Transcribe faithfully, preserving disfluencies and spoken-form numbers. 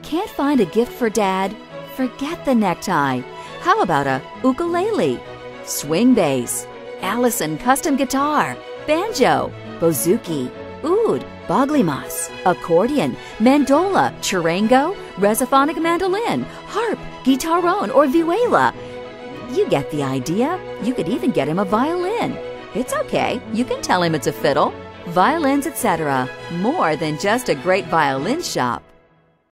Can't find a gift for Dad? Forget the necktie. How about a ukulele, swing bass, Allison custom guitar, banjo, bouzouki, oud, baglimas, accordion, mandola, charango, resophonic mandolin, harp, guitarrone, or vihuela? You get the idea. You could even get him a violin. It's okay. You can tell him it's a fiddle. Violins et cetera. More than just a great violin shop.